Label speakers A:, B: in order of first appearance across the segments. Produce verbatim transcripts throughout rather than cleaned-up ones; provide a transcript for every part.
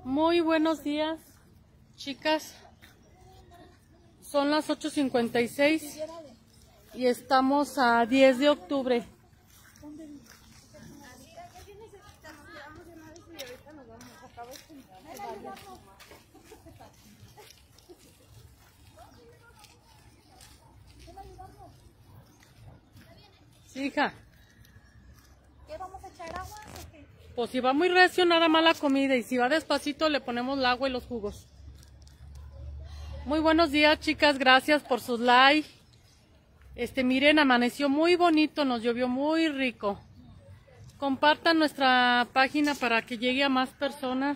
A: Muy buenos días, chicas. Son las ocho cincuenta y seis y estamos a diez de octubre. Sí, hija.
B: ¿Qué vamos a echar agua? ¿O qué?
A: Pues si va muy recio, nada más la comida, y si va despacito le ponemos el agua y los jugos. Muy buenos días, chicas, gracias por sus likes. Este, miren, amaneció muy bonito, nos llovió muy rico. Compartan nuestra página para que llegue a más personas.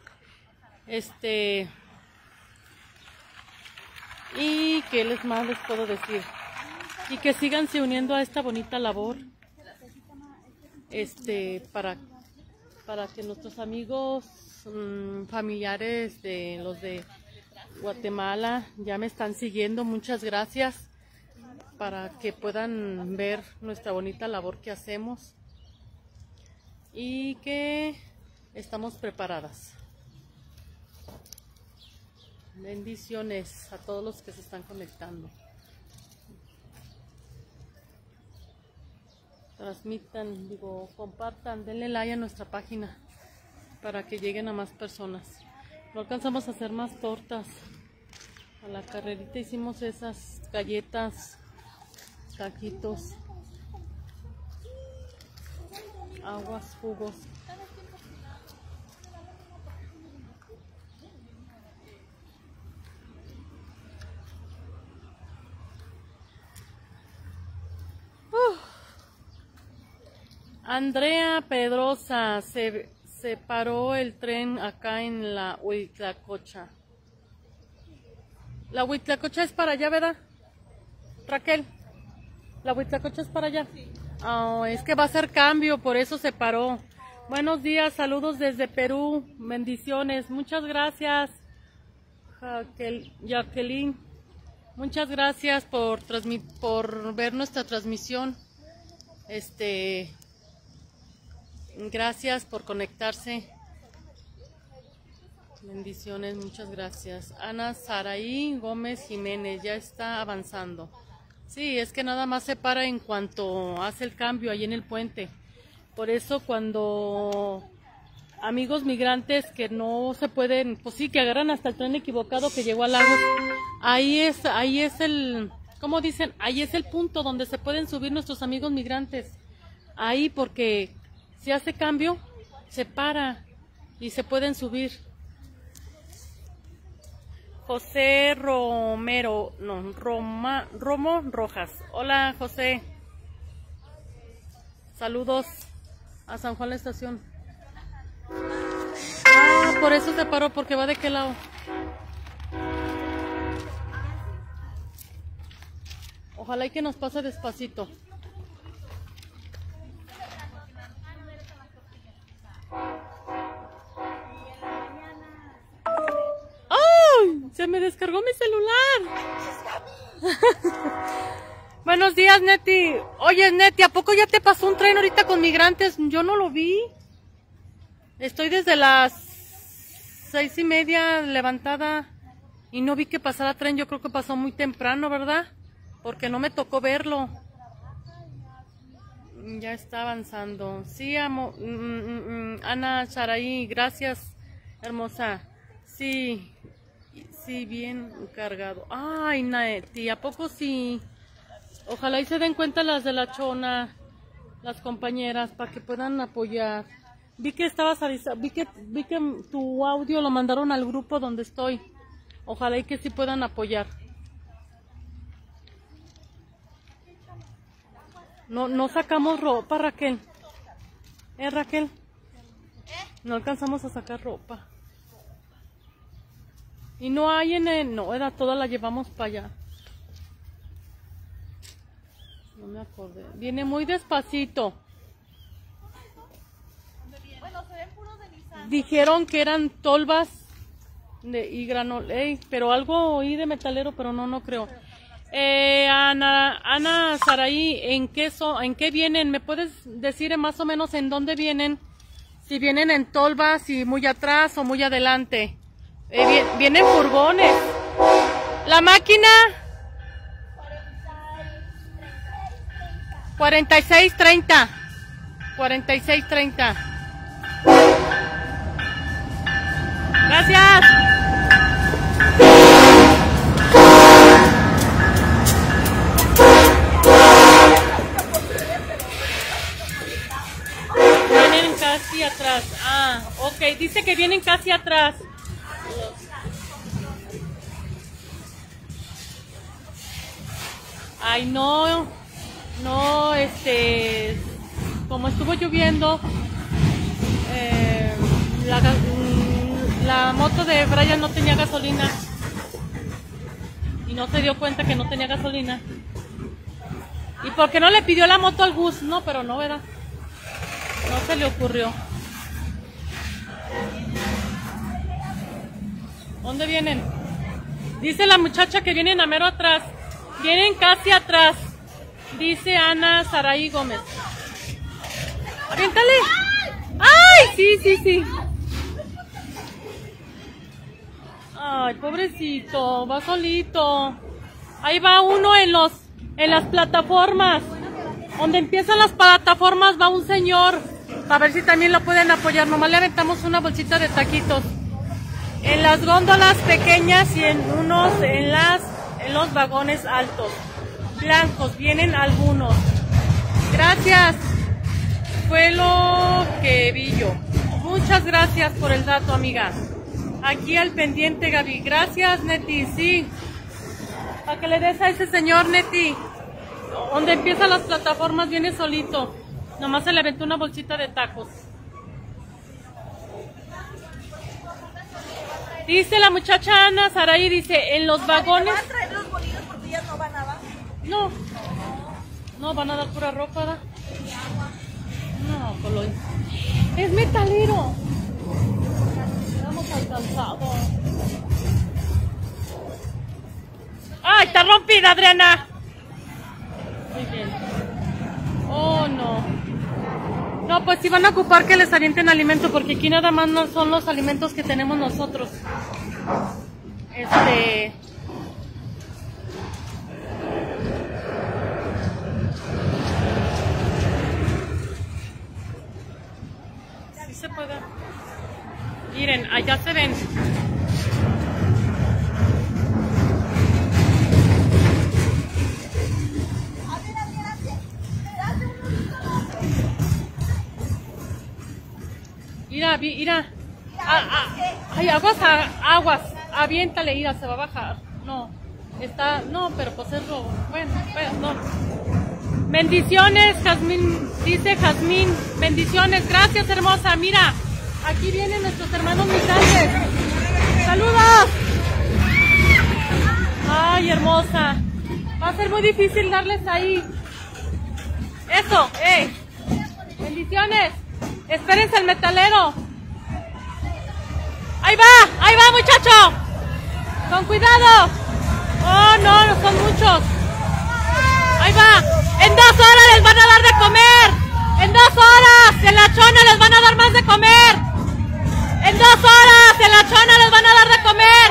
A: Este, y qué les más les puedo decir. Y que síganse uniendo a esta bonita labor. Este, para para que nuestros amigos mmm, familiares de los de Guatemala ya me están siguiendo, muchas gracias, para que puedan ver nuestra bonita labor que hacemos y que estamos preparadas. Bendiciones a todos los que se están conectando. Transmitan, digo, compartan, denle like a nuestra página para que lleguen a más personas. No alcanzamos a hacer más tortas. A la carrerita hicimos esas galletas, taquitos, aguas, jugos. Andrea Pedrosa, se, se paró el tren acá en la Huitlacocha. La Huitlacocha es para allá, ¿verdad? Raquel, la Huitlacocha es para allá. Oh, es que va a ser cambio, por eso se paró. Buenos días, saludos desde Perú, bendiciones, muchas gracias, Jaquel, Jacqueline. Muchas gracias por, por ver nuestra transmisión. Este... Gracias por conectarse. Bendiciones, muchas gracias. Ana Saraí Gómez Jiménez, ya está avanzando. Sí, es que nada más se para en cuanto hace el cambio ahí en el puente. Por eso cuando amigos migrantes que no se pueden, pues sí, que agarran hasta el tren equivocado que llegó a Lagos, ahí es, ahí es el, ¿cómo dicen? Ahí es el punto donde se pueden subir nuestros amigos migrantes. Ahí porque si hace cambio, se para y se pueden subir. José Romero, no, Roma, Romo Rojas. Hola, José. Saludos a San Juan la Estación. Ah, por eso se paró, porque va de qué lado. Ojalá y que nos pase despacito. Se me descargó mi celular. Buenos días, Neti. Oye, Neti, ¿a poco ya te pasó un tren ahorita con migrantes? Yo no lo vi. Estoy desde las seis y media levantada y no vi que pasara tren. Yo creo que pasó muy temprano, ¿verdad? Porque no me tocó verlo. Ya está avanzando. Sí, amo. Mm, mm, mm. Ana Saraí, gracias, hermosa. Sí. Sí, bien cargado. Ay, Neti, ¿a poco sí? Ojalá y se den cuenta las de la Chona, las compañeras, para que puedan apoyar. Vi que estabas avisando, vi que, vi que tu audio lo mandaron al grupo donde estoy. Ojalá y que sí puedan apoyar. No, no sacamos ropa, Raquel. ¿Eh, Raquel? No alcanzamos a sacar ropa. Y no hay en el... No, era toda la llevamos para allá. No me acordé. Viene muy despacito.
B: Bueno, se ven puros de Nissan.
A: Dijeron que eran tolvas de, y granol... Ey, pero algo oí de metalero, pero no, no creo. Eh, Ana, Ana Saraí, ¿en qué, so, ¿en qué vienen? ¿Me puedes decir más o menos en dónde vienen? si vienen en tolvas, si muy atrás o muy adelante. Eh, vi vienen furgones. La máquina cuarenta y seis treinta. cuarenta y seis treinta. Gracias. Vienen casi atrás. Ah, ok. Dice que vienen casi atrás. Ay, no. No, este... como estuvo lloviendo, eh, la, la moto de Brian no tenía gasolina y no se dio cuenta que no tenía gasolina. ¿Y por qué no le pidió la moto al Gus? No, pero no, ¿verdad? No se le ocurrió. ¿Dónde vienen? Dice la muchacha que vienen a mero atrás. Vienen casi atrás. Dice Ana Saraí Gómez. ¡Aviéntale! ¡Ay! Sí, sí, sí. Ay, pobrecito, va solito. Ahí va uno en los, en las plataformas. Donde empiezan las plataformas va un señor. A ver si también lo pueden apoyar. Nomás le aventamos una bolsita de taquitos. En las góndolas pequeñas y en unos, en las, en los vagones altos. Blancos, vienen algunos. Gracias. Fue lo que vi yo. Muchas gracias por el dato, amiga. Aquí al pendiente, Gaby. Gracias, Neti. Sí. Para que le des a ese señor, Neti. Donde empiezan las plataformas viene solito. Nomás se le aventó una bolsita de tacos. Dice la muchacha Ana Saraí, dice, en los vagones...
B: ¿Van a traer los bolillos porque ellas no van a dar?
A: No. No, van a dar pura ropa, ¿verdad? No, Coloy. Es metalero. Estamos alcanzados. ¡Ay, está rompida, Adriana! Muy bien. Oh, no. No, pues si van a ocupar que les avienten alimento, porque aquí nada más no son los alimentos que tenemos nosotros. Este... se puede. Miren, allá se ven. Mira, mira. Ah, ah, ay, aguas, aguas. Aviéntale, mira, se va a bajar. No, está, no, pero pues es robo. Bueno, pues no. Bendiciones, Jazmín, dice Jazmín. Bendiciones, gracias, hermosa. Mira, aquí vienen nuestros hermanos migrantes. ¡Saludos! Ay, hermosa. Va a ser muy difícil darles ahí. Eso, eh. Bendiciones. Espérense el metalero. Ahí va, ahí va, muchacho. Con cuidado. Oh, no, no son muchos. Ahí va. En dos horas les van a dar de comer. En dos horas en la chona les van a dar más de comer. En dos horas en la chona les van a dar de comer.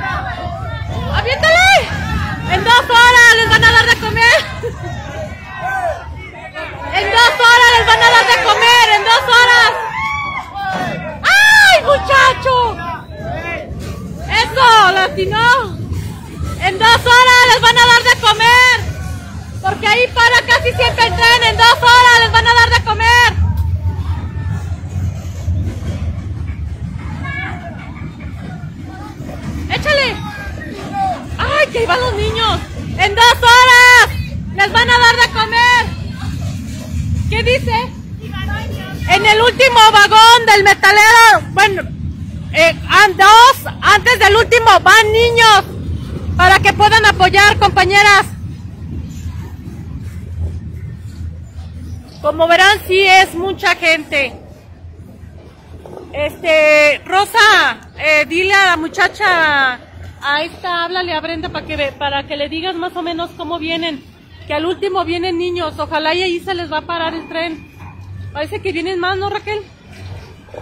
A: ¡Aviéntale! En dos horas les van a dar de comer. En dos horas les van a dar de comer. En dos horas. ¡Ay, muchacho! Eso, latino. En dos horas les van a dar de comer. Porque ahí para casi siempre el tren. En dos horas les van a dar de comer. ¡Échale! ¡Ay, que ahí van los niños! ¡En dos horas les van a dar de comer! ¿Qué dice? En el último vagón del metalero, bueno, eh, dos, antes del último van niños para que puedan apoyar, compañeras. Como verán, sí es mucha gente. Este, Rosa, eh, dile a la muchacha, a esta, háblale a Brenda para que, para que le digas más o menos cómo vienen. Que al último vienen niños, ojalá y ahí se les va a parar el tren. Parece que vienen más, ¿no, Raquel?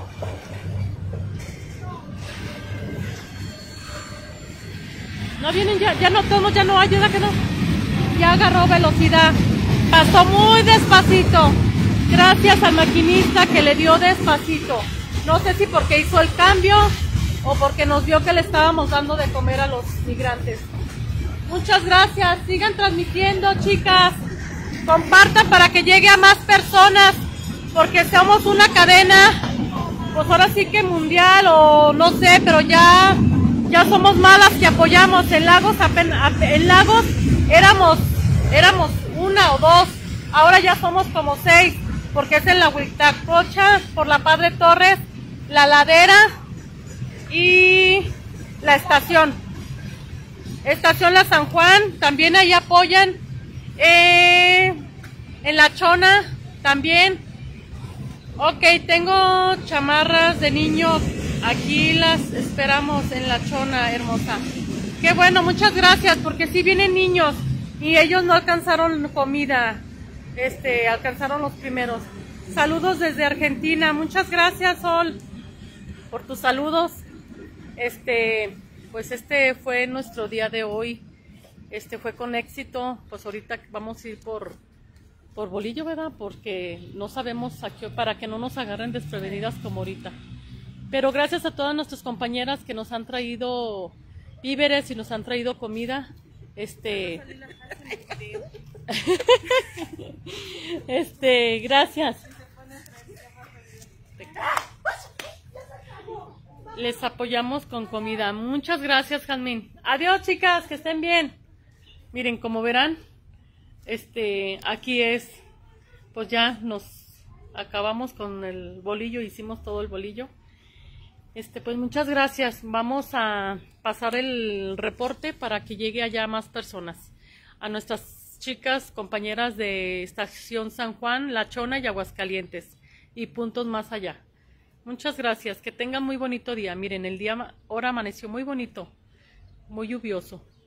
A: No vienen ya, ya no todos, ya no hay, ¿verdad que no? Ya agarró velocidad. Pasó muy despacito. Gracias al maquinista que le dio despacito. No sé si porque hizo el cambio o porque nos vio que le estábamos dando de comer a los migrantes. Muchas gracias. Sigan transmitiendo, chicas. Compartan para que llegue a más personas, porque somos una cadena, pues ahora sí que mundial o no sé, pero ya, ya somos malas que apoyamos. En Lagos, apenas, en Lagos éramos, éramos una o dos, ahora ya somos como seis, porque es en la Huitlacocha, por la Padre Torres, la Ladera y la estación. Estación La San Juan, también ahí apoyan. Eh, en La Chona también. Ok, tengo chamarras de niño. Aquí las esperamos en La Chona, hermosa. Qué bueno, muchas gracias, porque sí vienen niños y ellos no alcanzaron comida. Este, alcanzaron los primeros. Saludos desde Argentina. Muchas gracias, Sol, por tus saludos. Este, pues este fue nuestro día de hoy. Este fue con éxito. Pues ahorita vamos a ir por, por bolillo, ¿verdad? Porque no sabemos a qué, para que no nos agarren desprevenidas como ahorita. Pero gracias a todas nuestras compañeras que nos han traído víveres y nos han traído comida. Este, este, gracias. Les apoyamos con comida. Muchas gracias, Jazmín. Adiós, chicas, que estén bien. Miren, como verán, este, aquí es, pues ya nos acabamos con el bolillo, hicimos todo el bolillo. Este, pues muchas gracias. Vamos a pasar el reporte para que llegue allá más personas. A nuestras chicas, compañeras de Estación San Juan, La Chona y Aguascalientes. Y puntos más allá. Muchas gracias. Que tengan muy bonito día. Miren, el día ahora amaneció muy bonito. Muy lluvioso.